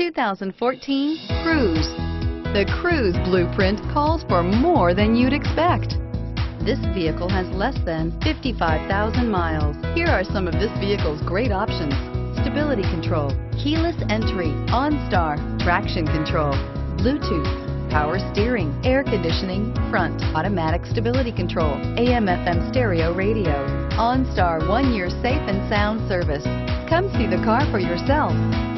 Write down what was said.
2014 Cruze. The Cruze blueprint calls for more than you'd expect. This vehicle has less than 55,000 miles. Here are some of this vehicle's great options: stability control, keyless entry, OnStar, traction control, Bluetooth, power steering, air conditioning, front, automatic stability control, AM/FM stereo radio, OnStar 1-year safe and sound service. Come see the car for yourself.